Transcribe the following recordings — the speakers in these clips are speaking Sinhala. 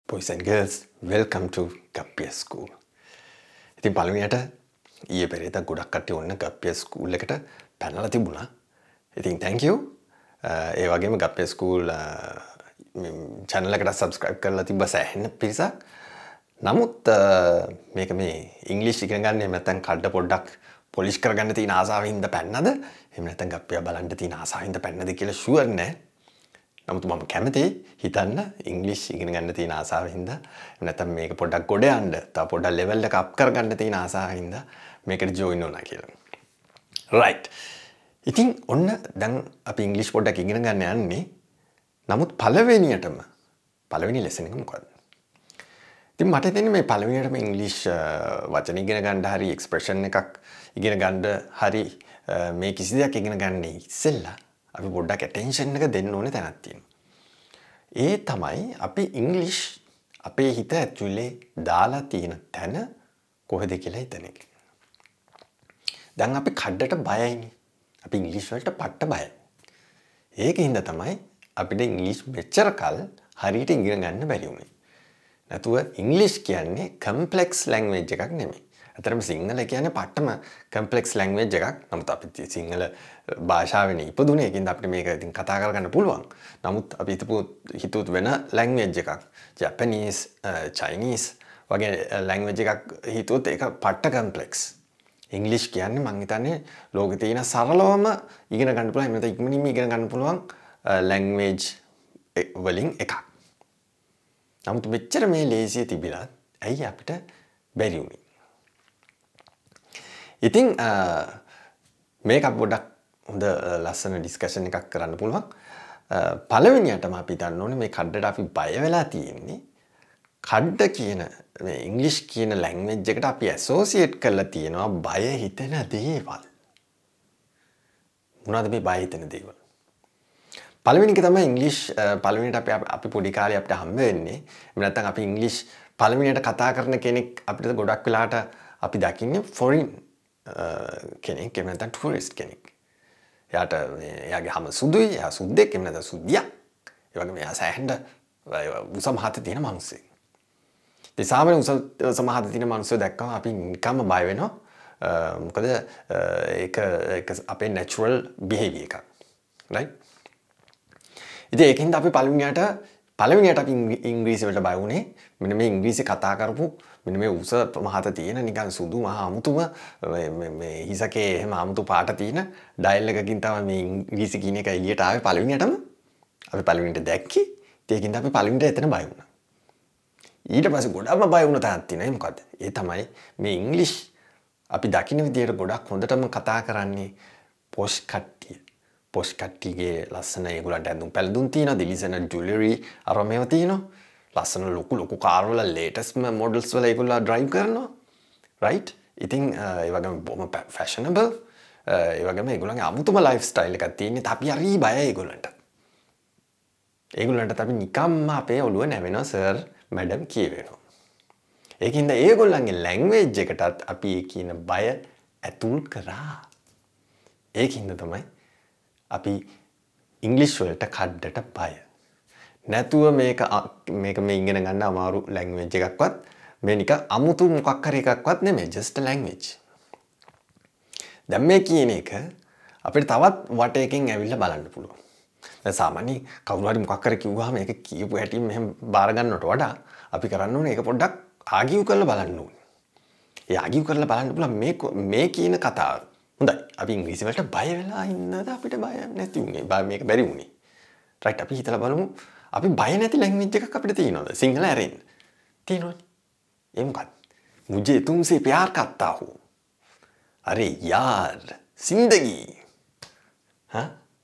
Boys and girls, welcome to Gappier School. ඉතින් පළවෙනියට ඊයේ පෙරේදා ගොඩක් කට්ටිය ඔන්න Gappier School එකට පැනලා තිබුණා. ඉතින් thank you. ඒ වගේම Gappier School channel එකට subscribe කරලා තිබ්බ සෑහෙන පිරිසක්. නමුත් මේක මේ English ඉගෙන ගන්න එහෙම නැත්නම් කඩ පොඩ්ඩක් polish කරගන්න තියෙන ආසාවෙන්ද පැන්නද? එහෙම නැත්නම් Gappier බලන්න තියෙන ආසාවෙන්ද පැන්නද කියලා sure නැහැ. නමුත් මම කැමතියි හිතන්න ඉංග්‍රීසි ඉගෙන ගන්න තියෙන ආසාවෙන් හින්දා නැත්නම් මේක පොඩ්ඩක් ගොඩ යන්න තව පොඩ්ඩක් ලෙවල් එක අප් කරගන්න තියෙන ආසාවෙන් හින්දා මේකට ජොයින් වුණා කියලා. right. ඉතින් ඔන්න දැන් අපි ඉංග්‍රීසි පොඩ්ඩක් ඉගෙන ගන්න යන්නේ. නමුත් පළවෙනි ලෙසන් එක මොකක්ද? ඉතින් මට හිතෙන්නේ මේ පළවෙනියටම ඉංග්‍රීසි වචන ඉගෙන ගන්න හරි එක්ස්ප්‍රෙෂන් එකක් ඉගෙන ගන්න හරි මේ කිසි දෙයක් ඉගෙන ගන්න ඉස්සෙල්ලා අපි පොඩ්ඩක් attention එක දෙන්න ඕනේ තැනක් තියෙනවා. ඒ තමයි අපි ඉංග්‍රීසි අපේ හිත ඇතුලේ දාලා තියෙන තැන කොහෙද කියලා හිතන එක. දැන් අපි කඩට බයයිනේ. අපි ඉංග්‍රීසි වලට පට්ට බයයි. ඒකින්ද තමයි අපිට ඉංග්‍රීසි මෙච්චර කල් හරියට ඉගෙන ගන්න බැරි වුනේ. නැතුව ඉංග්‍රීසි කියන්නේ complex language එකක් නෙමෙයි. අතරම සිංහල කියන්නේ පට්ටම complex language එකක්. නමුත් අපි සිංහල භාෂාවෙන් ඉපදුනේ. ඒකින්ද අපිට මේක ඉතින් කතා කරගන්න පුළුවන්. නමුත් අපි හිතුවත් වෙන language එකක්. Japanese, Chinese වගේ language එකක් හිතුවොත් ඒක පට්ට complex. English කියන්නේ මං හිතන්නේ ලෝකේ තියෙන සරලවම ඉගෙන ගන්න පුළුවන්. එහෙම නැත්නම් ඉක්මනින්ම ඉගෙන ගන්න පුළුවන් language වලින් එකක්. නමුත් මෙච්චර මේ ලේසිය තිබිලා ඇයි අපිට බැරි වුනේ? ඉතින් මේක පොඩ්ඩක් හොඳ ලස්සන ඩිස්කෂන් එකක් කරන්න පුළුවන්. පළවෙනියටම අපි දන්න ඕනේ මේ කඩට අපි බය වෙලා තියෙන්නේ. කඩ කියන මේ ඉංග්‍රීසි කියන ලැන්ග්වේජ් එකට අපි ඇසෝසියේට් කරලා තියෙනවා බය හිතෙන දේවල්. මොනවද මේ බය හිතෙන දේවල්? පළවෙනි එක තමයි ඉංග්‍රීසි පළවෙනියට අපි පොඩි කාලේ අපිට හම්බ වෙන්නේ. එහෙම නැත්නම් අපි ඉංග්‍රීසි පළවෙනියට කතා කරන කෙනෙක් අපිට ගොඩක් වෙලාට අපි දකින්නේ foreign කෙනෙක් එහෙම නැත්නම් tourist කෙනෙක්. එයාට එයාගේ හැම සුදුයි, එයා සුද්දෙක් එහෙම නැත්නම් සුද්දියක්. ඒ වගේම එයා සෑහෙන උස මහත තියෙන මිනිස්සෙක්. ඒ සාමාන්‍ය උස මහත තියෙන මිනිස්සු දැක්කම අපි නිකම්ම බය වෙනවා. මොකද ඒක අපේ natural behavior එකක්. right? ඉතින් ඒකින්ද අපි පළවෙනියට අපි ඉංග්‍රීසි වලට බය වුණේ. මෙන්න මේ ඉංග්‍රීසි කතා කරපු මෙන්න මේ උස මහත තියෙන නිකන් සුදු මහ අමුතුම මේ හිසකේ එහෙම අමුතු පාට තියෙන ඩයල් එකකින් තමයි මේ ඉංග්‍රීසි කියන එක එළියට ආවේ පළවෙනියටම. අපි පළවෙනියට දැක්කේ. ඒකින්ද අපි පළවෙනියට එතන බය වුණා. ඊට පස්සේ ගොඩක්ම බය වුණ තාක් තියෙනවා. මොකද? ඒ තමයි මේ ඉංග්‍රීසි අපි දකින්න විදියට ගොඩක් හොඳටම කතා කරන්නේ පොෂ් කට්ටිය. පොෂ් කට්ටියගේ ලස්සන ඒගොල්ලන්ට ඇඳුම් පැළඳුම් තියෙනවා. දිලිසෙන ජුවලරි අර මේව තියෙනවා. ලස්සන ලොකු කාර් වල ලේටස්ට්ම මොඩල්ස් වල ඒගොල්ලෝ ඩ්‍රයිව් කරනවා. right? ඉතින් ඒ වගේම බොහොම ෆැෂනබල්. ඒ වගේම ඒගොල්ලන්ගේ අමුතුම ලයිෆ් ස්ටයිල් එකක් තියෙන්නේ. අපි හරි බයයි ඒගොල්ලන්ට. ඒගොල්ලන්ට අපි නිකම්ම අපේ ඔළුව නැවෙනවා සර් මැඩම් කියවෙනවා. ඒකින්ද ඒගොල්ලන්ගේ ලැන්ග්වේජ් එකටත් අපි කියන බය ඇතුල් කරා. ඒකින්ද තමයි අපි ඉංග්‍රීසි වලට කඩට බය. නැතුව මේක මේ ඉගෙන ගන්න අමාරු ලැන්ග්වේජ් එකක්වත් මේ නිකන් අමුතු මොකක් හරි එකක්වත් නෙමෙයි just a language. දැන් මේ කියන එක අපිට තවත් වටයකින් ඇවිල්ලා බලන්න පුළුවන්. දැන් සාමාන්‍ය කවුරු හරි මොකක් හරි කිව්වහම ඒක කියපු හැටි මෙහෙම බාර ගන්නවට වඩා අපි කරන්න ඕනේ ඒක පොඩ්ඩක් ආගියු කරලා බලන්න ඕනේ. ඒ ආගියු කරලා බලන්න පුළුවන් මේ කියන කතාව. හොඳයි. අපි ඉංග්‍රීසි වලට බය වෙලා ඉන්නද අපිට බය නැති උනේ. මේක බැරි උනේ. right අපි හිතලා බලමු. අපි බය නැති ලැන්ග්වේජ් එකක් අපිට තියෙනවද? සිංහල ඇරෙන්න. තියෙනවනේ. ඒ මොකක්ද? मुझे तुमसे प्यार करता हूँ. अरे यार, जिंदगी. हाँ?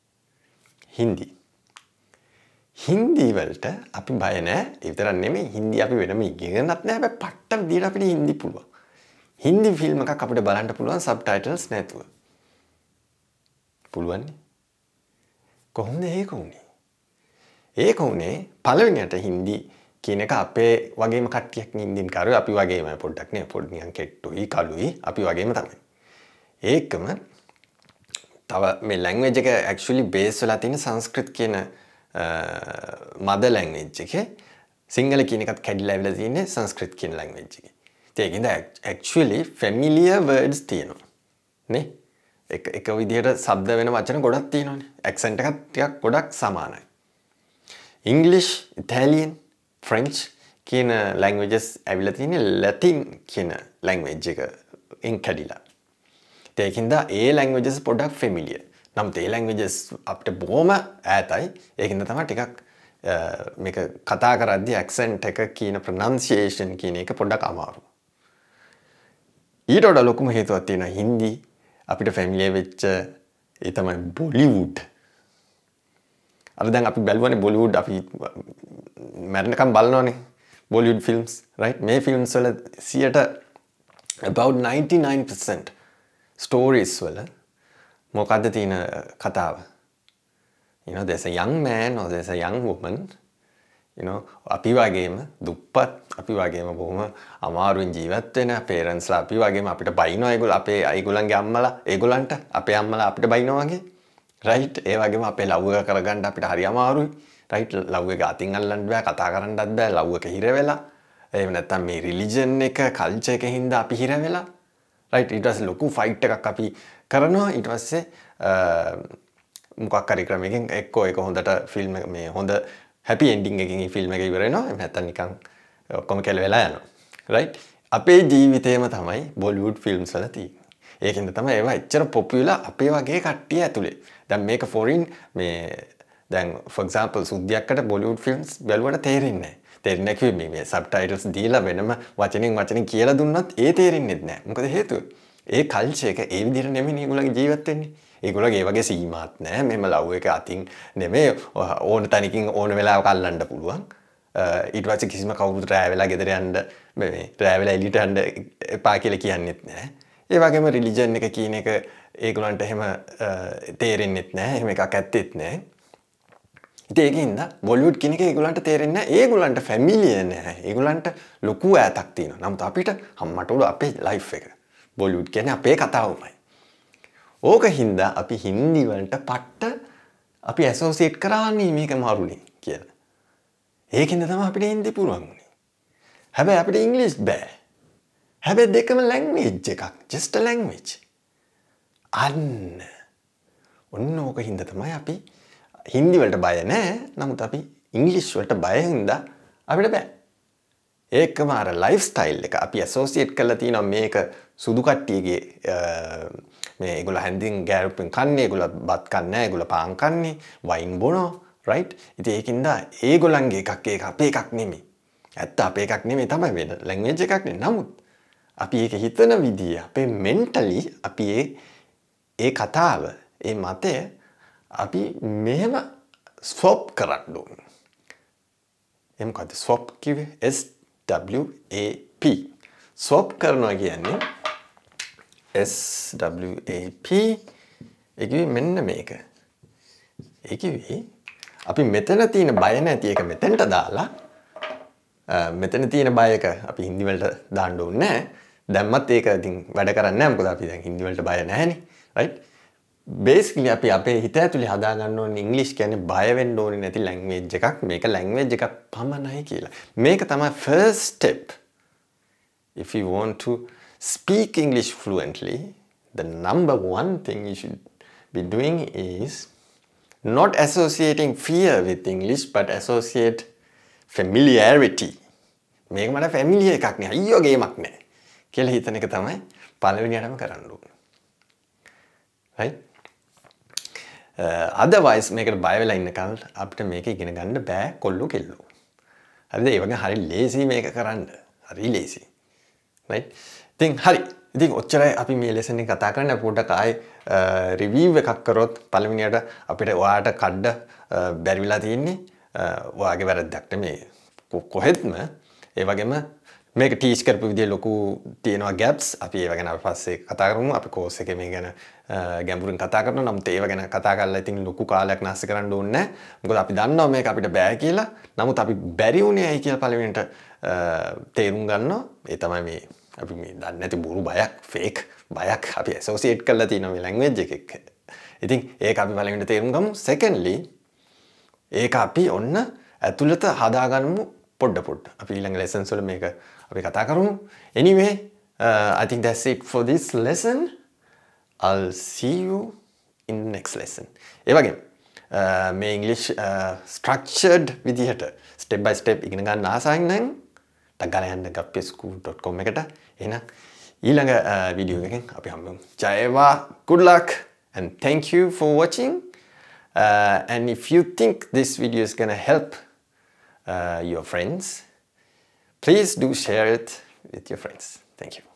හින්දි වලට අපි බය නැහැ. ඒ විතරක් නෙමෙයි හින්දි අපි වෙනම ඉගෙනත් නැහැ. හැබැයි පට්ට විදියට අපිට හින්දි පුළුවන්. හින්දි ෆිල්ම් එකක් අපිට බලන්න පුළුවන් සබ්ටයිටල්ස් නැතුව. පුළුවන් නේ? කොහොමද ඒක උනේ? ඒක උනේ පළවෙනියට හින්දි කියන එක අපේ වගේම කට්ටියක් හින්දින් කරුවේ අපි වගේම පොඩ්ඩක් නේ පොඩ්ඩක් නිකන් කෙට්ටුයි කළුයි අපි වගේම තමයි. ඒකම තව මේ ලැන්ග්වේජ් එක ඇක්චුවලි බේස් වෙලා තියෙන සංස්කෘත කියන mother language එකේ සිංහල කියන එකත් කැඩිලා ඇවිල්ලා තියෙන්නේ සංස්කෘත කියන ලැන්ග්වේජ් එකේ. ඒකින්ද actually familiar words තියෙනවා. නේ? එක විදිහට શબ્ද වෙන වචන ගොඩක් තියෙනවානේ. accent එකත් ටිකක් ගොඩක් සමානයි. English, Italian, French කියන languages ඇවිල්ලා තියෙන්නේ Latin කියන language එකෙන් කැඩිලා. ඒකින්ද ඒ languages පොඩක් familiar. නමුත් ඒ languages අපිට බොහොම ඈතයි. ඒකින්ද තමයි ටිකක් මේක කතා කරද්දී accent එක කියන pronunciation කියන එක පොඩ්ඩක් අමාරු. ඊට වඩා ලොකුම හේතුවක් තියෙනවා හින්දි අපිට familiar වෙච්ච ඒ තමයි Bollywood. අර දැන් අපි බැලුවනේ Bollywood අපි මරණකම් බලනවානේ Bollywood films right මේ films වල 100 about 99% stories වල මොකද්ද තියෙන කතාව? You know, there's a young man or there's a young woman, you know, අපි වගේම දුප්පත් අපි වගේම බොහොම අමාරුවෙන් ජීවත් වෙන parents ලා අපි වගේම අපිට බයිනවා ඒගොල්ලන්ගේ අම්මලා ඒගොල්ලන්ට අපේ අම්මලා අපිට බයිනවා වගේ right ඒ වගේම අපේ ලව් එක කරගන්න අපිට හරි අමාරුයි right ලව් එක අතින් අල්ලන්න බෑ කතා කරන්නත් බෑ ලව් එක හිර වෙලා එහෙම නැත්නම් මේ religion එක culture එකේ හින්දා අපි හිර වෙලා right ඊට පස්සේ ලොකු fight එකක් අපි කරනවා ඊට පස්සේ මොකක් හරි ක්‍රමයකින් එක්කෝ ඒක හොඳට ෆිල්ම් එක මේ හොඳ හැපි එන්ඩින් එකකින් මේ ෆිල්ම් එක ඉවර වෙනවා එහෙම නැත්නම් නිකන් ඔක්කොම කෙල වෙලා යනවා right අපේ ජීවිතේම තමයි බොලිවුඩ් ෆිල්ම්ස් වල තියෙන්නේ ඒකෙන්ද තමයි ඒවා එච්චර පොපියුලර් අපේ වගේ කට්ටිය ඇතුලේ දැන් මේක ෆොරින් මේ දැන් for example සුද්ධියක්කට බොලිවුඩ් ෆිල්ම්ස් බැලුවට තේරෙන්නේ නැහැ තේරෙන්නේ නැහැ මේ සබ්ටයිටල්ස් දීලා වෙනම වචනෙන් කියලා දුන්නත් ඒ තේරෙන්නේ නැහැ මොකද හේතුව ඒ කල්චර් එක ඒ විදිහට නෙමෙයි ඒගොල්ලන්ගේ ජීවත් වෙන්නේ ඒගොල්ලෝ ඒ වගේ සීමාත් නැහැ මෙහෙම ලව් එක අතින් නෙමෙයි ඕන තැනකින් ඕන වෙලාවක අල්ලන්න පුළුවන් ඊට පස්සේ කිසිම කවුරුත් රෑ වෙලා ගෙදර යන්න මේ රෑ වෙලා එළියට යන්න එපා කියලා කියන්නෙත් නැහැ ඒ වගේම රිලිජන් එක කියන එක ඒගොල්ලන්ට එහෙම තේරෙන්නෙත් නැහැ එහෙම එකක් ඇත්තෙත් නැහැ ඉතින් ඒකින්ද බොලිවුඩ් කියන එක ඒගොල්ලන්ට තේරෙන්නේ නැහැ ඒගොල්ලන්ට ෆැමිලියර් නැහැ ඒගොල්ලන්ට ලොකු ඈතක් තියෙනවා නමුත් අපිට හම්මට උඩ අපේ ලයිෆ් එක බොලිවුඩ් කියන්නේ අපේ කතාවමයි ඕක හින්දා අපි හින්දි වලට පට්ට අපි ඇසෝසියේට් කරන්නේ මේක මාරුනේ කියලා. ඒකින්ද තමයි අපිට හින්දි පුරුවන් උනේ. හැබැයි අපිට ඉංග්‍රීසි බෑ. හැබැයි දෙකම ලැන්ග්වේජ් එකක්. just a language. ඔන්න ඕක හින්දා තමයි අපි හින්දි වලට බය නැහැ. නමුත් අපි ඉංග්‍රීසි වලට බය හින්දා අපිට බෑ. ඒකම අර ලයිෆ් ස්ටයිල් එක අපි ඇසෝසියේට් කරලා තියෙනවා මේක සුදු කට්ටියගේ මේ ඒගොල්ලෝ හැන්දින් ගෑරුපෙන් කන්නේ ඒගොල්ලෝ බත් කන්නේ නැහැ ඒගොල්ලෝ පාන් කන්නේ වයින් බොනවා රයිට් ඉතින් ඒකින්ද ඒගොල්ලන්ගේ එකක් ඒක අපේ එකක් නෙමෙයි ඇත්ත අපේ එකක් නෙමෙයි තමයි වෙන ලැන්ග්වේජ් එකක් නේ නමුත් අපි ඒක හිතන විදිය අපේ මෙන්ටලි අපි ඒ කතාව ඒ මතය අපි මෙහෙම ස්වොප් කරන්න ඕනේ එහෙනම් මොකද ස්වොප් කිව්වේ SWAP ස්වොප් කරනවා කියන්නේ SWAP ඒකේ මෙන්න මේක. ඒකේ අපි මෙතන තියෙන බය නැති එක මෙතෙන්ට දාලා මෙතන තියෙන බය එක අපි හින්දි වලට දාන්න ඕනේ නැහැ. දැම්මත් ඒක ඉතින් වැඩ කරන්නේ නැහැ මොකද අපි දැන් හින්දි වලට බය නැහැනේ. right? basically අපි අපේ හිත ඇතුලේ හදා ගන්න ඕනේ ඉංග්‍රීසි කියන්නේ බය වෙන්න ඕනේ නැති ලැන්ග්වේජ් එකක්. මේක ලැන්ග්වේජ් එකක් පමණයි කියලා. මේක තමයි first step. If you want to speak English fluently, the number one thing you should be doing is not associating fear with English, but associate familiarity. මේක මට familiar එකක් නේ. අයියෝ ගේමක් නෑ. කියලා හිතන එක තමයි පළවෙනියටම කරන්න ඕනේ. right? Otherwise මේකට බය වෙලා ඉන්න කල් අපිට මේක ඉගෙන ගන්න බෑ කොල්ලෝ කෙල්ලෝ. හරිද? ඒ වගේ හරි ලේසි මේක කරන්න. හරි ලේසි. right? ඉතින් හරි. ඉතින් ඔච්චරයි අපි මේ ලෙසන් එක කතා කරන්න පොඩ්ඩක් ආයේ රිවිව් එකක් කරොත් පළවෙනියට අපිට ඔයාට කඩ බැරි වෙලා තියෙන්නේ ඔයාගේ වැරද්දක් නෙමෙයි කොහෙත්ම ඒ වගේම මේක ටීච් කරපු විදිය ලොකු තියෙනවා ගැප්ස් අපි ඒව ගැන අපි පස්සේ කතා කරමු අපි කෝස් එකේ මේ ගැන ගැඹුරින් කතා කරනවා නමුත් ඒව ගැන කතා කරලා ඉතින් ලොකු කාලයක් නැස්ස කරන්න ඕනේ නැහැ මොකද අපි දන්නවා මේක අපිට බෑ කියලා නමුත් අපි බැරි වුණේ ඇයි කියලා පළවෙනිට තේරුම් ගන්නවා ඒ තමයි මේ අපි මේ දන්නේ නැති බොරු බයක් ෆේක් බයක් අපි ඇසෝසියේට් කරලා තියෙනවා මේ ලැන්ග්වේජ් එක එක්ක. ඉතින් ඒක අපි පළවෙනිට තේරුම් ගමු. සෙකන්ඩ්ලි ඒක අපි ඔන්න ඇතුළත හදාගන්නමු පොඩ්ඩ අපි ඊළඟ lessons වල මේක අපි කතා කරමු. Anyway, I think that's it for this lesson. I'll see you in the next lesson. ඒ වගේම මේ English structured විදිහට step by step ඉගෙන ගන්න ආසයි නම් ටක් ගාලා යන්න gappyaschool.com එකට. එහෙනම් ඊළඟ වීඩියෝ එකෙන් අපි හම්බෙමු. ජය වේවා. Good luck and thank you for watching. And if you think this video is gonna help your friends, please do share it with your friends. Thank you.